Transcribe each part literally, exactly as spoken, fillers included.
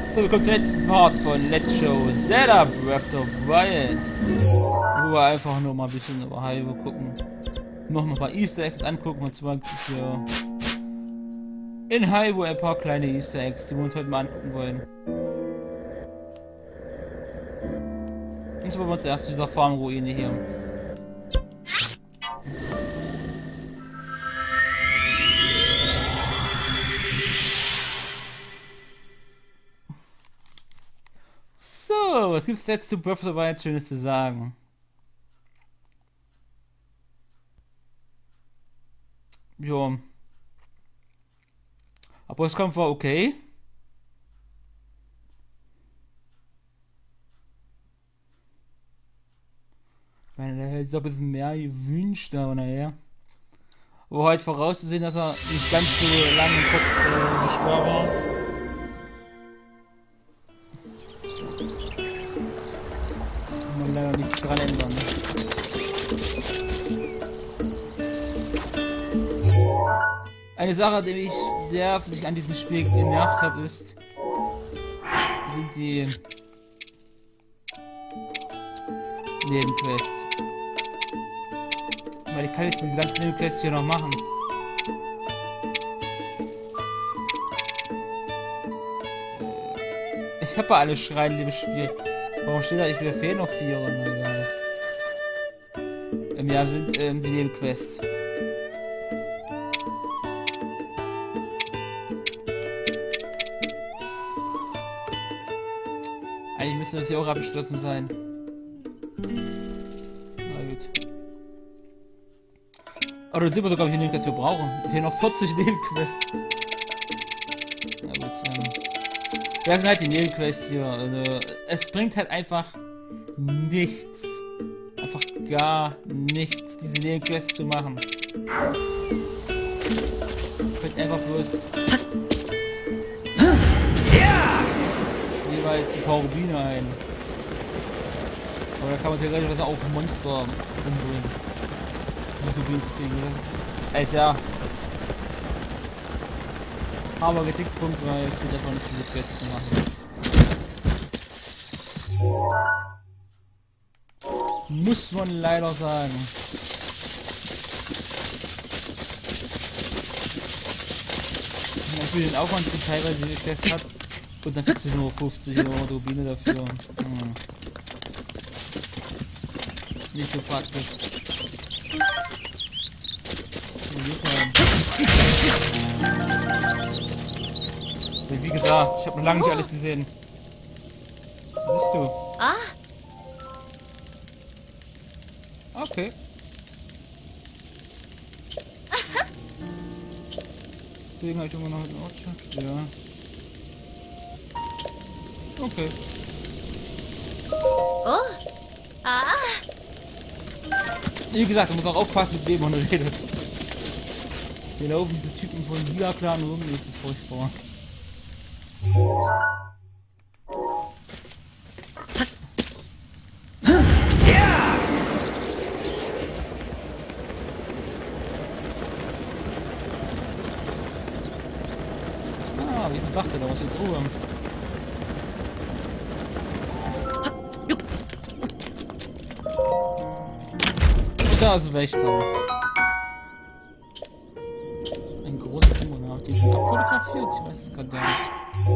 So, wir kommen zum letzten Part von Let's Show Zelda Breath of the Wild. Wo wir einfach nur mal ein bisschen über Hyrule gucken. Noch ein paar Easter Eggs angucken. Und zwar gibt es hier in Hyrule ein paar kleine Easter Eggs, die wir uns heute mal angucken wollen. Und so wollen wir uns erst dieser Farmruine hier. So, was gibt's jetzt zu Breath of the Wild Schönes zu sagen? Jo. Aber es kommt war okay. Ich meine, der hätte sich ein bisschen mehr gewünscht, aber naja. Aber heute vorauszusehen, dass er nicht ganz so lange im Kopf äh, gesperrt war. Kann man leider nichts dran ändern. Eine Sache, die mich nervlich an diesem Spiel genervt hat, ist, sind die Nebenquests. Weil ich kann jetzt diese ganzen Nebenquests hier noch machen. Ich habe ja alle Schreien in dem Spiel. Warum steht da, ich will fehlen noch vier? Egal. Im Jahr sind ähm, die Nebenquests. Eigentlich müsste das hier auch abgeschlossen sein. Na gut. Aber dann sind wir sogar auf die Nebenquests, wir brauchen. Wir fehlen noch vierzig Nebenquests. Na gut. Ähm. Das sind halt die Nebenquests hier. Also, es bringt halt einfach nichts. Einfach gar nichts, diese Nebenquests zu machen. Bringt einfach bloß jeweils ein paar Rubine ein. Aber da kann man theoretisch auch Monster umbringen. Um so Rubine zu kriegen. Das ist, Alter. Aber Kritikpunkt, weil es geht einfach nicht, diese Quest zu machen. Muss man leider sagen. Für den Aufwand, den teilweise die Quest hat. Und dann kriegst du nur fünfzig Euro Rubine dafür. Hm. Nicht so praktisch. Wie gesagt, ich habe noch lange nicht alles gesehen. Wo bist du? Ah. Okay. Deswegen habe ich immer noch einen Ortschaft. Ja. Okay. Oh. Ah. Wie gesagt, man muss auch aufpassen, mit wem man redet. Hier laufen diese Typen von Dia-Clan rum, das ist furchtbar. Ah, ich dachte, da was in Ruhe. Da ist ein Wächter. Ein großer Dämon, hat die schon abfotografiert? Ich weiß es gerade gar nicht.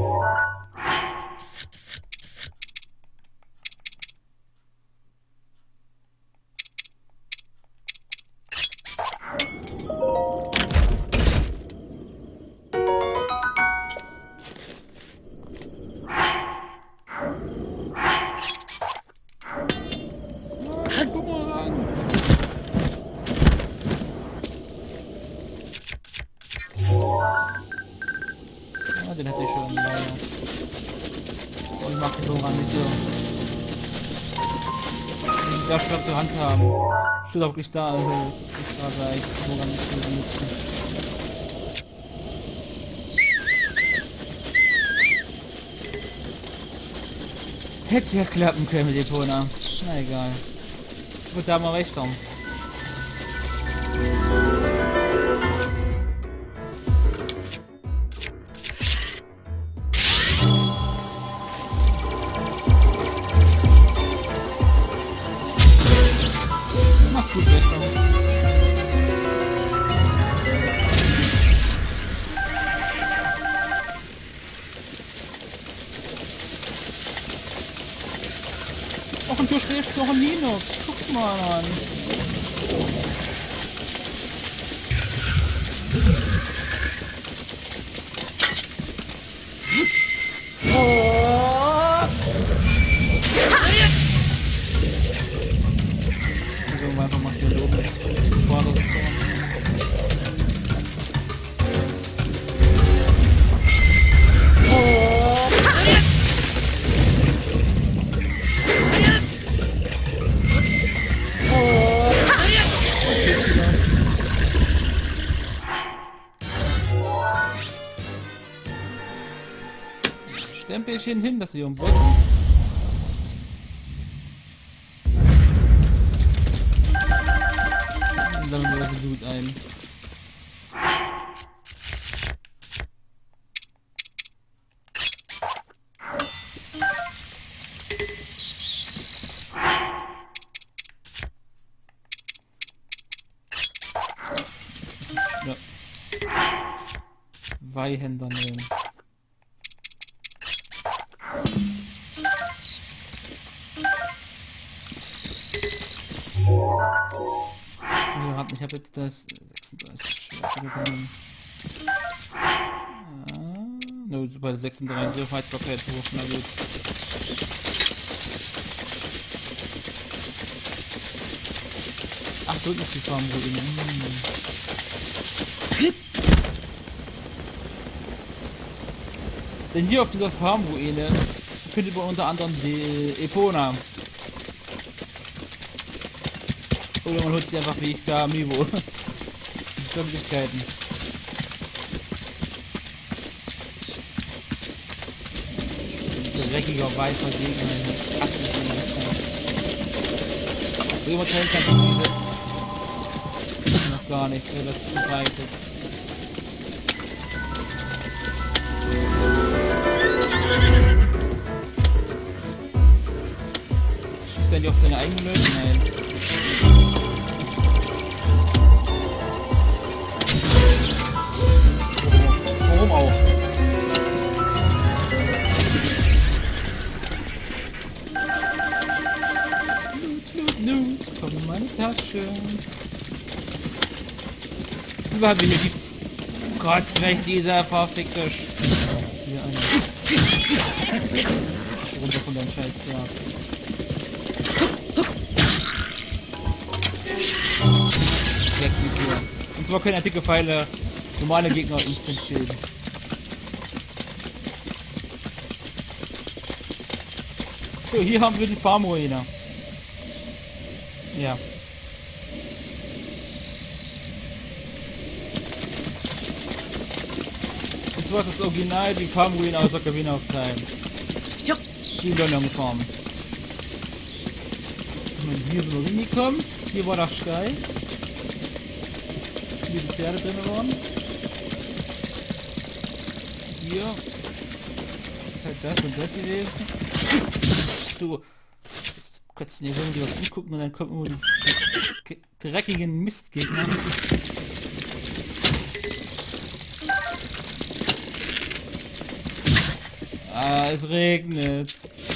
Den hätte ich schon, leider. Oh, ich mag den Boran nicht so. Den sehr schwer zur Hand haben. Steht auch wirklich da, also das ist nicht gerade ich Boran nicht so benutzen. Hätte ja klappen können mit Epona. Na egal. Ich würde da mal recht haben. gut, Wächter. Ach, und du schläfst noch im Linux. Guck mal an. Also einfach mal hier oben. Boah, das ist so. Stempelchen hin, dass sie um Boss ist. Und dann wird sie gut ein. Ja. Weihhänder nehmen. Ich habe jetzt das sechsunddreißig Schwert bekommen. Ah, no, bei sechsunddreißig Heizbarkeit hoch, na gut. Ach, dort ist die Farmruine. Hm. Denn hier auf dieser Farmruine findet man unter anderem die Epona. Oder man holt sie einfach wie ich da Amiibo. Die Möglichkeiten. Dreckiger weißer Gegner. Wie man teilen kann, diese. Noch gar nicht, weil das verbreitet. Schießt er nicht auf seine eigenen Leute? Nein. Warum auch? Loot, loot, loot. Komm in meine Tasche. Überhaupt wir hier die... Gott, recht dieser verfickte... Hier einer. Runter von deinem Scheiß, ja. Und zwar können antike Pfeile normale Gegner instant killen. So, hier haben wir die Farmruine. Ja. Und zwar ist das Original die Farmruine aus Ocarina of Time. Die in London Farm. Hier sind wir hingekommen. Hier war der Stein. Hier die Pferde drin waren. Hier ist halt das und das gewesen. Du kannst dir irgendwie was angucken und dann kommen nur die dreckigen Mistgegner. Ah, es regnet.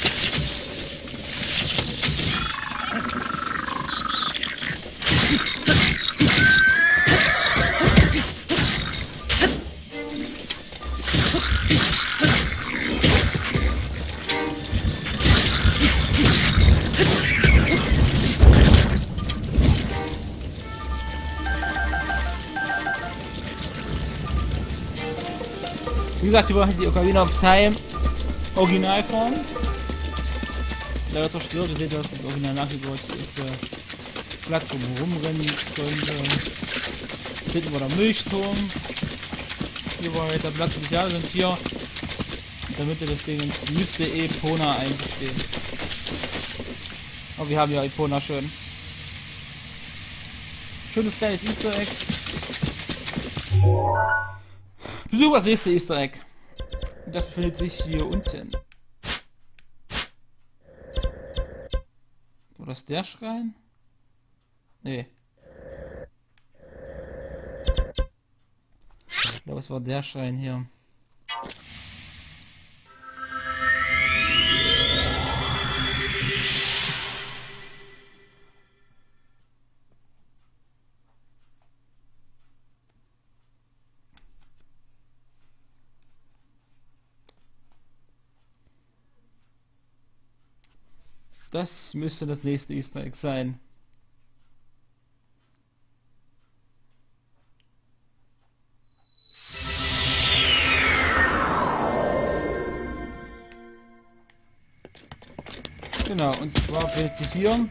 Wie gesagt, wir brauchen die Ocarina of Time Originalform. Da wird zerstört, ihr seht, dass das Original nachgebaut ist. Äh, Platz, wo man rumrennen könnte. Hier hinten war der Milchturm. Hier war jetzt der Platz, wo die Jahre sind. Hier in der Mitte des Dingens müsste Epona eigentlich stehen. Aber wir haben ja Epona schon. Schönes kleines Easter Egg. Besuch das nächste Easter Egg. Das befindet sich hier unten. War das der Schrein? Nee. Ich glaube, es war der Schrein hier. Das müsste das nächste Easter Egg sein. Genau, und zwar findet sich hier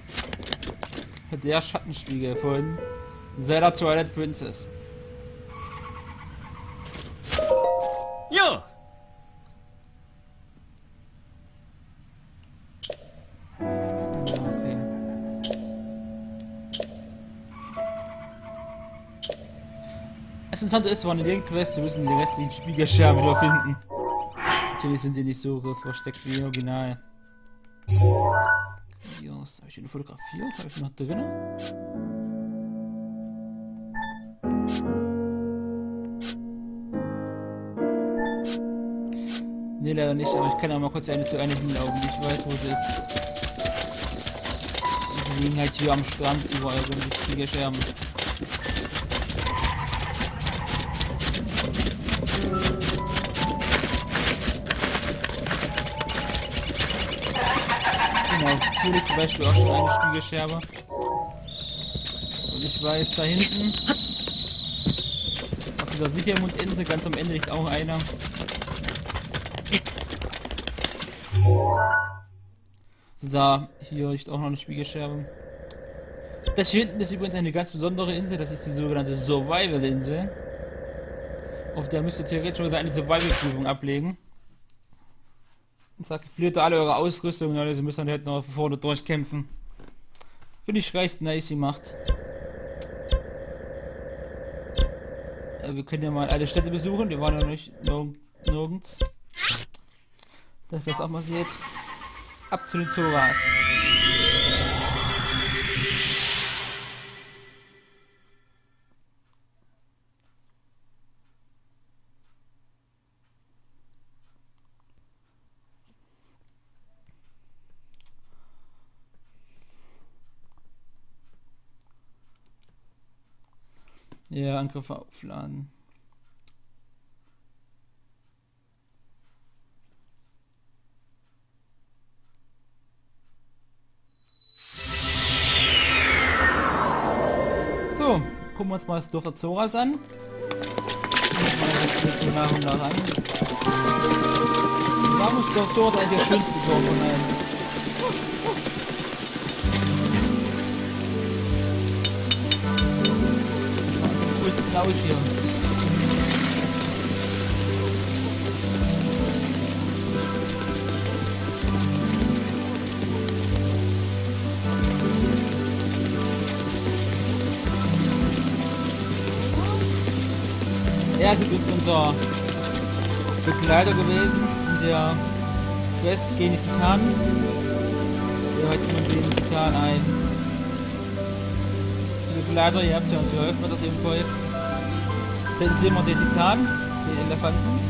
der Schattenspiegel von Zelda Twilight Princess. Ja! Okay. Das Interessante ist, war eine Nebenquest, wir müssen die restlichen Spiegelscherben wieder finden. Natürlich sind die nicht so versteckt wie im Original. Hier habe ich eine Fotografie, habe ich noch drin. Ne, leider nicht, aber ich kann ja mal kurz eine zu einer hinlaufen. Ich weiß, wo sie ist. Sie liegen halt hier am Strand überall rum, die Spiegelscherben. Genau, hier liegt zum Beispiel auch schon eine Spiegelscherbe. Und ich weiß, da hinten, auf dieser Sichermundinsel, ganz am Ende liegt auch einer. Da, hier liegt auch noch eine Spiegelscherbe. Das hier hinten ist übrigens eine ganz besondere Insel, das ist die sogenannte Survival-Insel. Auf der müsst ihr theoretisch eine Survival-Prüfung ablegen. Und sagt, verliert alle eure Ausrüstung und alles, ihr müsst dann halt noch vorne durchkämpfen. Finde ich recht nice gemacht. Ja, wir können ja mal alle Städte besuchen, wir waren ja noch nicht nirg nirgends. Dass ihr das auch mal seht. Ab zu den Zoras. Ja, Angriffe aufladen. So, gucken wir uns mal das Dorf der Zoras an. Mal nach und nach an. Da muss das Dorf eigentlich der schönste Dorf von allen. Coolsten aus hier. Er ist jetzt unser Begleiter gewesen in der Quest gegen die Titanen. Hier hat man den Titan ein. Die Begleiter, ihr habt ja uns geholfen mit dem Volk. Dann sehen wir den Titan, den Elefanten.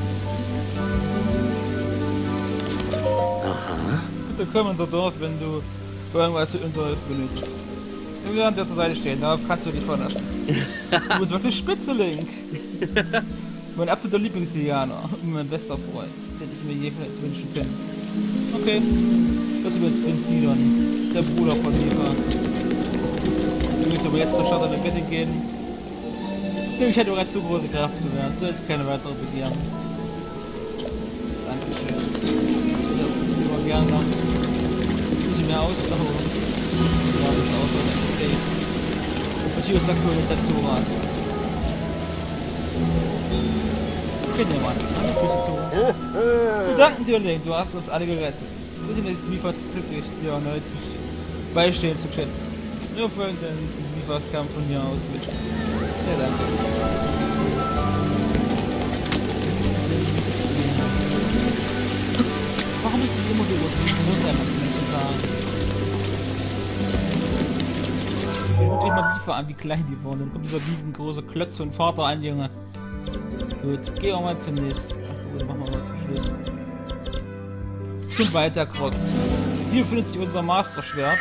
Aha. Bitte komm in unser Dorf, wenn du irgendwas für unsere Hilfe benötigst. Wir werden dir zur Seite stehen, darauf kannst du dich verlassen. Du bist wirklich spitze, Link. Mein absoluter Lieblingsindianer und mein bester Freund, den ich mir je hätte wünschen können. Okay, das ist übrigens Prinz Sidon, der Bruder von Mira. Du willst aber jetzt zur Stadt an der Kette gehen. Ich hätte bereits zu große Kraft gewährt, du hättest keine weitere begehren. Dankeschön. Ich würde aber gerne noch ein bisschen mehr Ausdauer. Ja, das ist auch okay. Und hier ist der König der Zoras. Wir danken dir, Link, du hast uns alle gerettet. Sicher ist Mifas glücklich, dir erneut beistehen zu können. Nur folgenden Mifas kam von mir aus mit. Ja, danke. Warum ist es immer so gut? Ich muss einfach die Menschen fahren. Guckt euch mal Bifa an, wie klein die wurden. Dann kommt dieser riesengroße Klotz von Vater an, Junge. Gut, gehen wir mal zum nächsten. Ach gut, machen wir mal zum Schluss. Zum weiter, Crocs. Hier befindet sich unser Master-Schwert.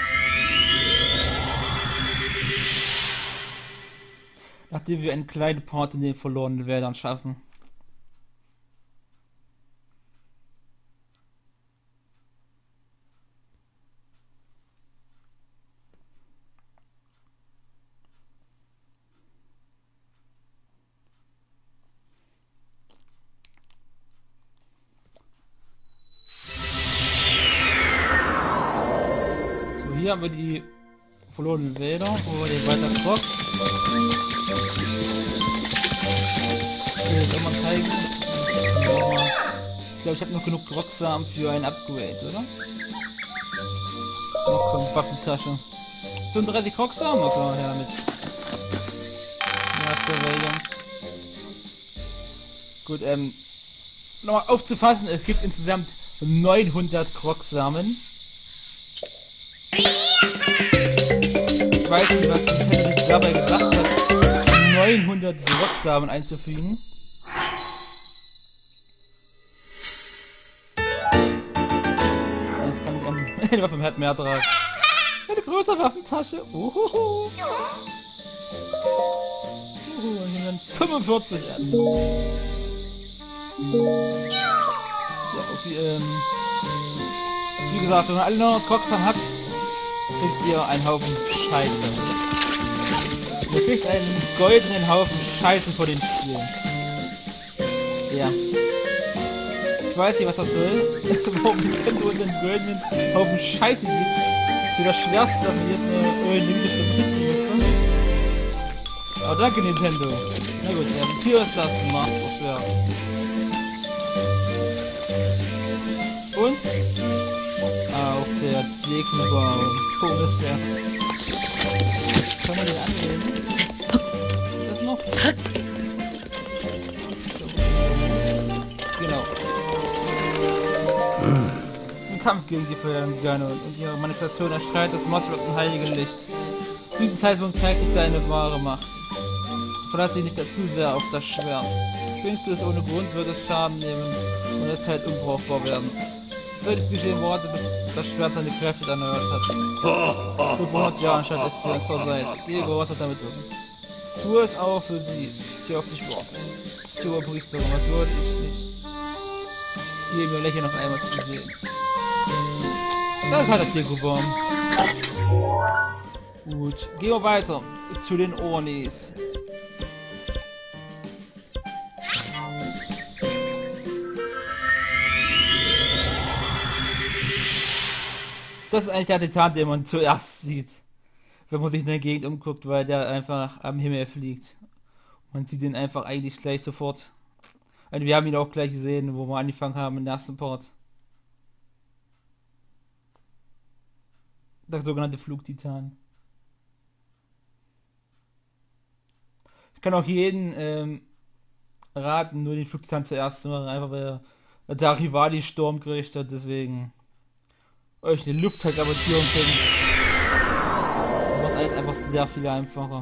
Nachdem wir einen kleinen Part in den verlorenen Wäldern schaffen. Hier haben wir die verlorenen Wälder, wo wir den weiter Crocs. Ich will jetzt auch mal zeigen. Ich glaube, ich habe noch genug Crocs-Samen für ein Upgrade, oder? Oh komm, Waffentasche. fünfunddreißig Crocs-Samen, okay, her damit. Ja, der Wälder. Gut, ähm, nochmal aufzufassen, es gibt insgesamt neunhundert Crocs-Samen. Ich weiß nicht, was Nintendo sich dabei gedacht hat, neunhundert Crocs-Samen einzufügen. Jetzt kann ich an eine Waffe im Herd mehr tragen. Eine größere Waffentasche. Uhuhu. Uhuhu, und dann fünfundvierzig an. Ja, wie, ähm, wie gesagt, wenn man alle neunhundert Crocs-Samen hat, kriegt ihr einen Haufen Scheiße. Ihr kriegt einen goldenen Haufen Scheiße vor den Spielen. Ja. Ich weiß nicht, was das soll. Warum Nintendo uns einen goldenen Haufen Scheiße gibt. Für das Schwerste, dass man jetzt eine olympische finden müsste. Aber danke, Nintendo. Na gut, ja, hier ist das Master-Schwert. Und auch der Degenbaum. Wo ist der? Kann man den annehmen? Das noch? Genau. Im Kampf gegen die Feuergane und ihre Manifestation erstrahlt das Mosslock im heiligen Licht. Zu diesem Zeitpunkt zeigt sich deine wahre Macht. Verlass dich nicht dazu sehr auf das Schwert. Schwingst du es ohne Grund, wird es Schaden nehmen und der Zeit unbrauchbar werden. Sollte es geschehen, warte, bis das Schwert seine Kräfte erneuert hat. fünfhundert Jahre scheint es dir zur Seite. Diego, was hat damit um? Tu es auch für sie, die auf dich wartet. Tue Priesterin, was würde ich nicht? Hier mir Lächeln noch einmal zu sehen. Das hat der Diego-Baum. Gut, gehen wir weiter zu den Ornis. Das ist eigentlich der Titan, den man zuerst sieht, wenn man sich in der Gegend umguckt, weil der einfach am Himmel fliegt. Man sieht ihn einfach eigentlich gleich sofort. Und wir haben ihn auch gleich gesehen, wo wir angefangen haben im ersten Part. Der sogenannte Flugtitan. Ich kann auch jeden ähm, raten, nur den Flugtitan zuerst zu machen, einfach weil er der Rivali Sturm gerichtet hat, deswegen euch eine Luft halt sabotieren könnt. Das macht alles einfach sehr viel einfacher.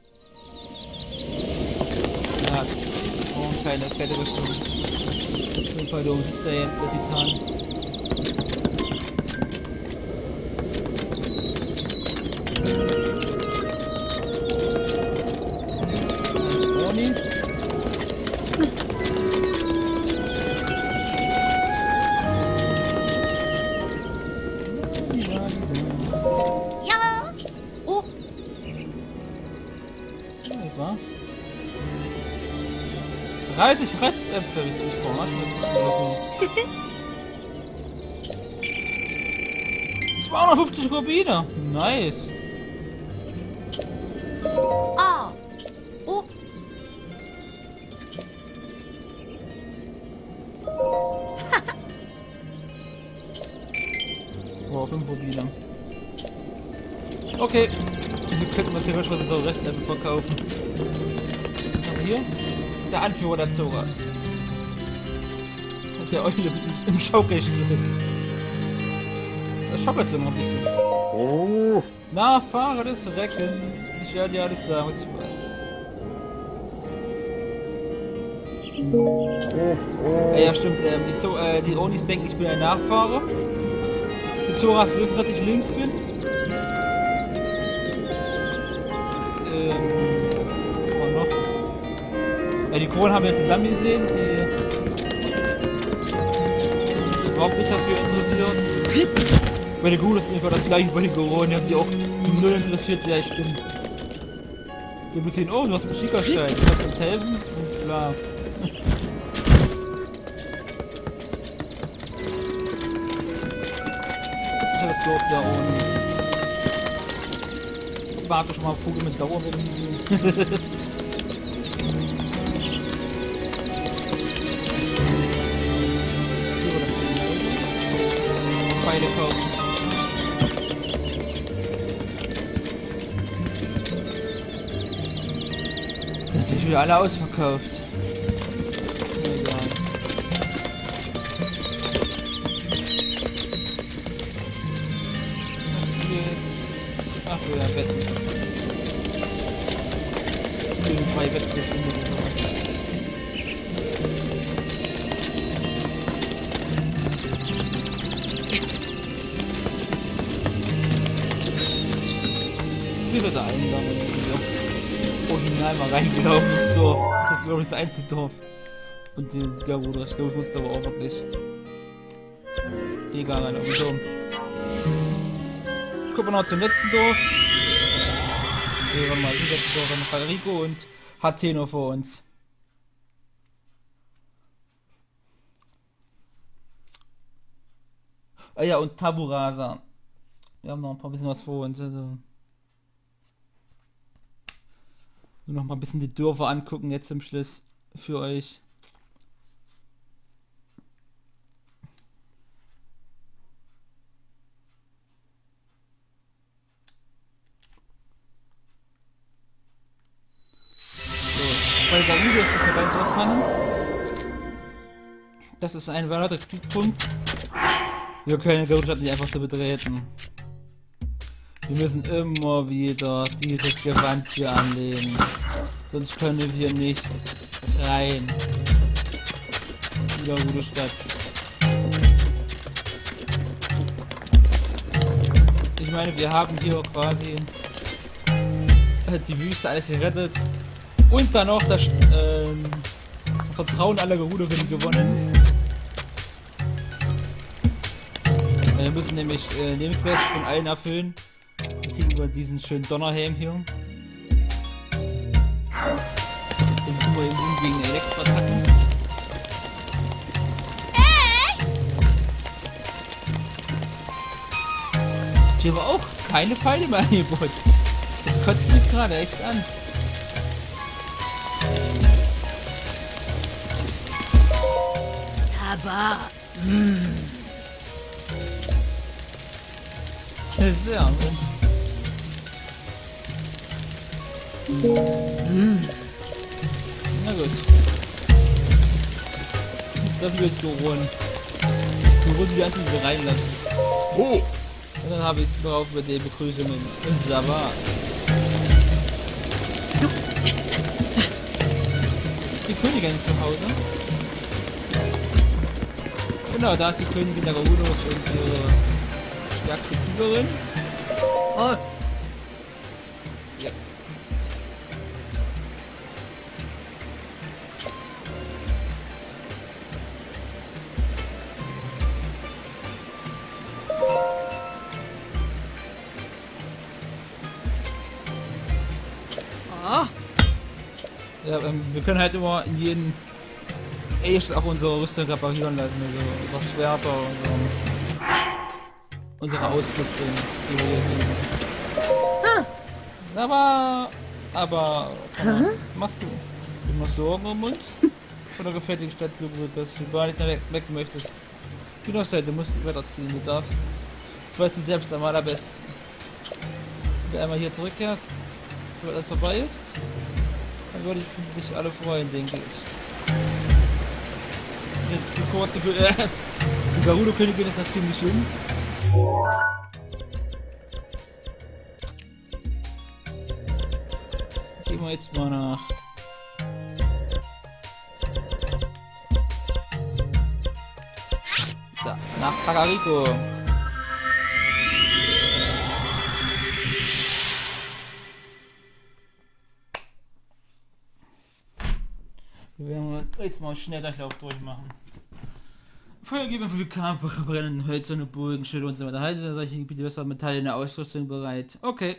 Ja, oh, keine fette Rüstung. Auf jeden Fall, da sitzt er jetzt, der Titan. dreißig Fressäpfel ist nicht vor, zweihundertfünfzig Rubine. Nice. Ah. Oh. Wow, fünf Rubine. Okay. Wir könnten uns hier schon so Restäpfel verkaufen. Was haben wir hier? Der Anführer der Zoras. Und der Eule im Schaukelstuhl. Das schaukelt so noch ein bisschen. Oh. Nachfahre des Recken. Ich werde dir alles sagen, was ich weiß. Ja, ja stimmt, ähm, die, Zo äh, die Onis denken, ich bin ein Nachfahre. Die Zoras wissen, dass ich Link bin. Ähm, was war noch? Ja, die Kronen haben wir zusammen gesehen, die sich überhaupt nicht dafür interessiert. Bei den Ghouls ist einfach das gleiche bei den Kronen, die haben sich auch null interessiert, wer ich bin. Die haben gesehen, oh, du hast einen Schickerstein, du kannst uns helfen und bla. Das Dorf da und ich warte schon mal auf Vogel mit Dauerbremsen. Pfeile kaufen. Sind natürlich wieder alle ausverkauft. Ach so, ja, Betten. Gegen drei Betten gefunden. Wie wird der Eingang hier? Original mal reingelaufen ins Dorf. Das ist glaube ich das einzige Dorf. Und die Garuda, ich glaube ich wusste aber auch wirklich. Egal, Alter, und so. Gucken wir noch zum letzten Dorf. Hier haben wir das letzte Dorf, haben wir Rico und Hateno vor uns. Ah ja, und Taburasa. Wir haben noch ein paar bisschen was vor uns. Also nur noch mal ein bisschen die Dörfer angucken jetzt zum Schluss für euch. Bei der Garuda ist das ganz aufmachen. Das ist ein weiterer Kriegpunkt. Wir können Garuda nicht einfach so betreten. Wir müssen immer wieder dieses Gewand hier anlegen. Sonst können wir nicht rein. Die Garuda Stadt. Ich meine, wir haben hier quasi die Wüste alles gerettet. Und dann noch das ähm, Vertrauen aller Garuderinnen gewonnen. Wir müssen nämlich äh, Nebenquests von allen erfüllen. Wir kriegen wir diesen schönen Donnerhelm hier. Den tun wir eben gegen Elektroattacken. Hier war auch keine Pfeile mehr Angebot. Das kotzt mich gerade echt an. Aber. Mm. Das ist ja. Mm. Na gut. Das wird geholen. Du musst die ganzen so reinlassen. Oh! Und dann habe ich es drauf mit den Begrüßungen. Sava. Ist die Königin zu Hause? Genau, da ist die Königin der Garudos und ihre stärkste Kriegerin. Oh. Ja. Oh. Ja, ähm, wir können halt immer in jeden echt auch unsere Rüstung reparieren lassen, also unsere Schwerter, unsere, unsere Ausrüstung, die wir hier kriegen. Aber, aber, hm? Machst du dir noch Sorgen um uns? Oder gefällt dir die Stadt so gut, dass du gar nicht mehr weg, weg möchtest? Wie noch sei, du musst weiterziehen, du darfst. Ich weiß du selbst am allerbesten. Wenn du einmal hier zurückkehrst, sobald alles vorbei ist, dann würde ich sich alle freuen, denke ich. Die kurze äh, die Garuda-Königin ist noch ziemlich jung. Gehen wir jetzt mal nach. Da, nach Kakariko. Wir werden jetzt mal schnell Durchlauf durchmachen. Feuergeber für Vulkan, brennenden hölzerne Burgen, Schilde und so weiter. Halte solche Gebiete besser Metall in der Ausrüstung bereit. Okay.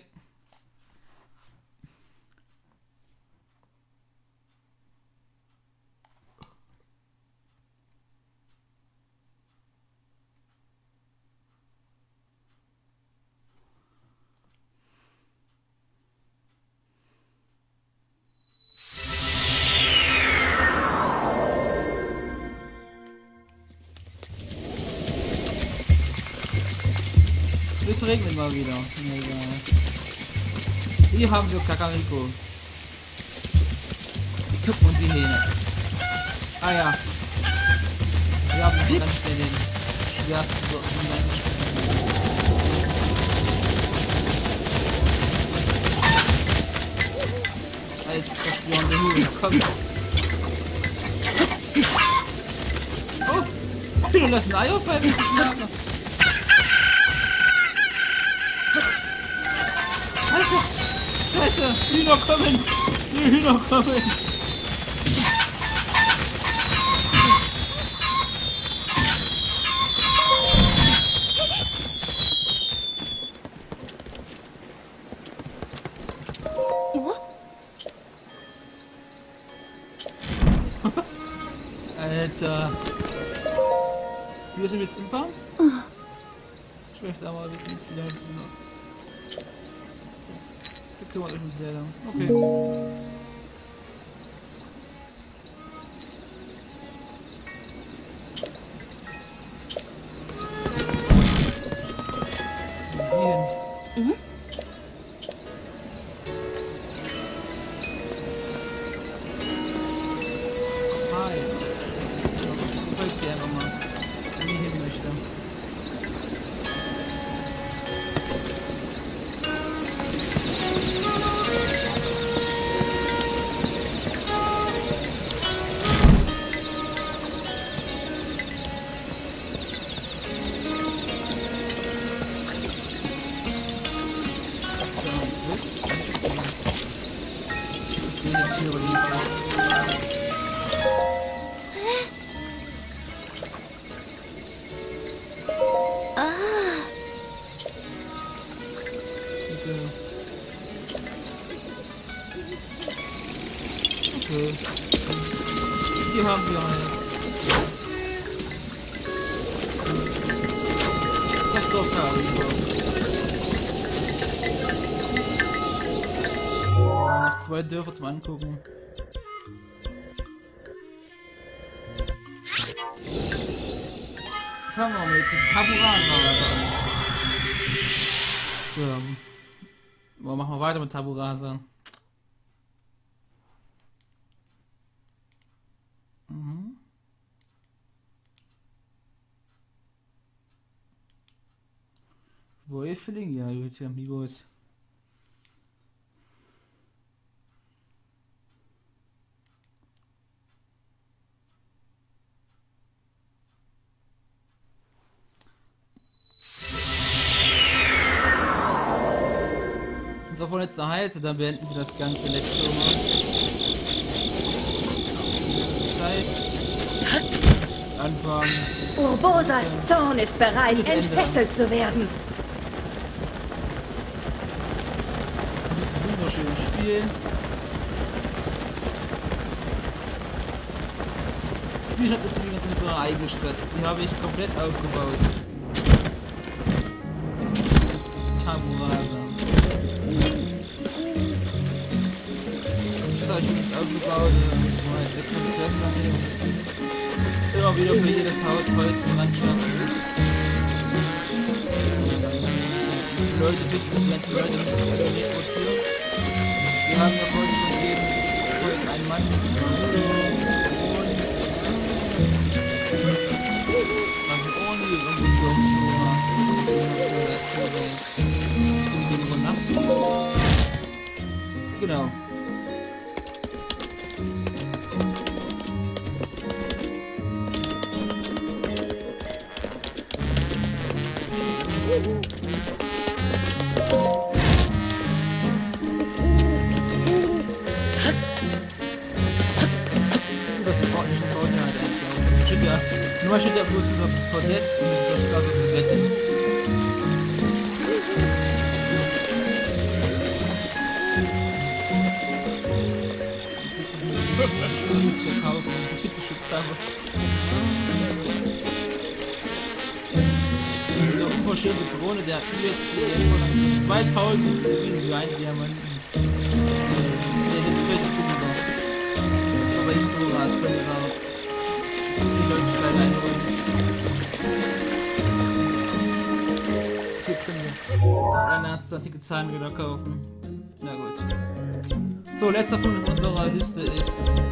Es regnet mal wieder. Egal. Hier haben wir Kakariko. Und die Hähne. Ah ja. Wir haben einen ganz schnell den. Ja, so einen ganz schnell. Als verspürende Höhe. Komm. Oh! Wir lassen Eier fallen. Scheiße! Hühner kommen! Die Hühner kommen! Alter! Wir sind jetzt im Baum? Ich möchte aber das nicht wieder ein bisschen. Da kümmert euch mit Zelda. Okay. Mhm. Hi. Ich folge sie einfach mal, wenn ich hin möchte. Okay. Die haben wir halt. Das ist doch Kakariko. Noch zwei Dörfer zum Angucken. Fangen wir mit Taburan weiter an. So. Machen wir weiter mit Taburasa. Mhm. Wo ist Feeling? Ja, gut, Amigos. So, von letzter Halte, dann beenden wir das ganze letzte Mal. Zeit. Anfang. Urbosas Zorn ist bereit, entfesselt zu werden. Das ist ein wunderschönes Spiel. Die Stadt ist übrigens unsere eigene Stadt. Die habe ich komplett aufgebaut. Taburasa. Ich habe ich aufgebaut. Jetzt kann ich besser immer wieder für jedes Haus Holz anschaffen. Die Leute finden die ganzen Leute nicht so für. Wir haben ja heute von jedem Volk einen Mann. Also ohne irgendwo so so Nacht. Genau. Nur steht ja bloß über Podest und ich glaube über Wetten. Zu kaufen, die Hitzeschutz habe. Diese unverschämte Drohne, der jetzt von zweitausend Diamanten. Der nimmt völlig drüber. Das war aber nicht so was, könnte da die Leute schnell einholen. Hier können wir eine ernstzeitige Zahlen wieder kaufen. Na gut. So, letzter Punkt in unserer Liste ist...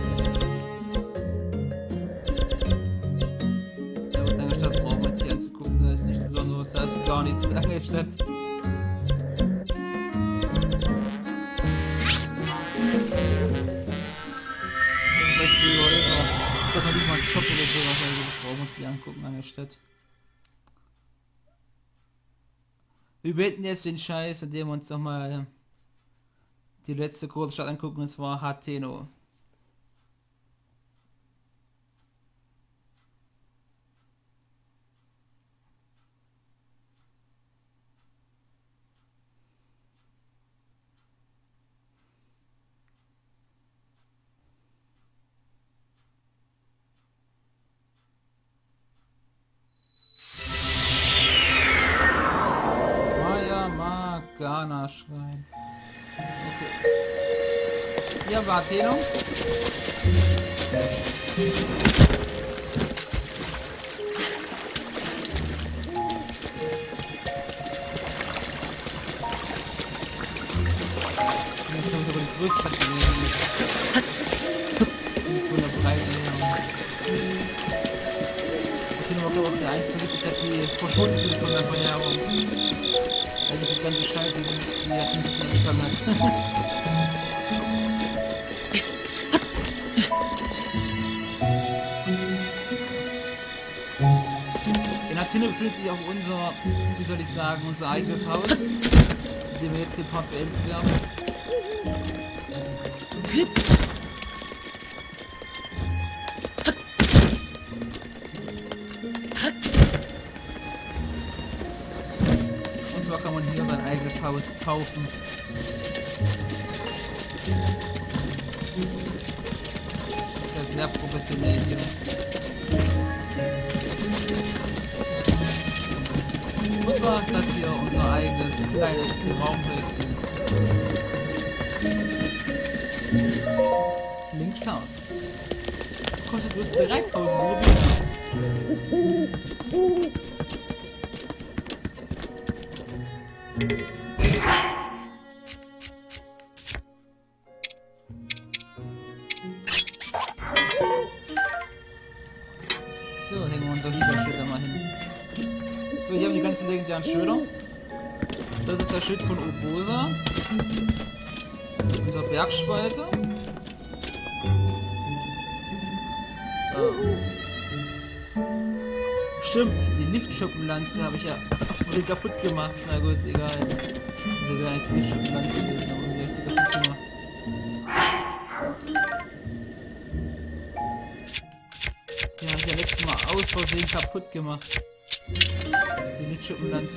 Ja gut, Angelstadt brauchen wir jetzt hier anzugucken, da ist nichts Besonderes, da ist gar nichts in Angelstadt. Da kann ich mal einen Shop oder sowas, also brauchen wir uns die angucken an der Stadt. Wir beenden jetzt den Scheiß, indem wir uns nochmal die letzte große Stadt angucken, und zwar Hateno. Ghana-Schrein. Okay. Hier war Hateno. Jetzt können wir sogar die größte Stadt nehmen. Mit so einer Breite. Hateno war glaube ich der einzige Stadt, die verschont ist von der Verjährung. Also die ganze Scheiße, die hat ein bisschen getan hat. In Hateno befindet sich auch unser, wie soll ich sagen, unser eigenes Haus, in dem wir jetzt den Part beenden werden. Kann man hier sein eigenes Haus kaufen. Das ist ja sehr professionell hier. Und zwar ist das hier unser eigenes kleines Raumhäuschen. Links Haus. Kostet bloß dreitausend Rubine. So, hängen wir unser Lieberschilder mal hin. So, hier haben wir die ganzen legendären Schilder. Das ist das Schild von Urbosa. Unser Bergspalter. Oh. Stimmt, die Lichtschuppenlanze habe ich ja absolut kaputt gemacht. Na gut, egal. Also wäre eigentlich die Lichtschuppenlanze gewesen, aber die habe ich kaputt gemacht. Die habe ich ja letztes Mal aus Versehen kaputt gemacht. Die Lichtschuppenlanze.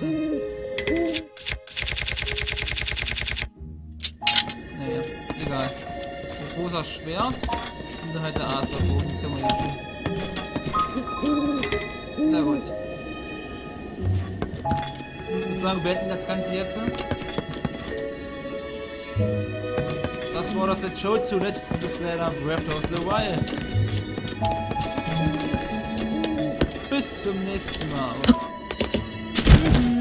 Naja, egal. Ein großer Schwert und dann halt der Adlerbogen, können wir ja schon. Na gut. Ich würde sagen, wir beenden das Ganze jetzt. Das war das Let's Show zuletzt zu Zelda Breath of the Wild. Bis zum nächsten Mal.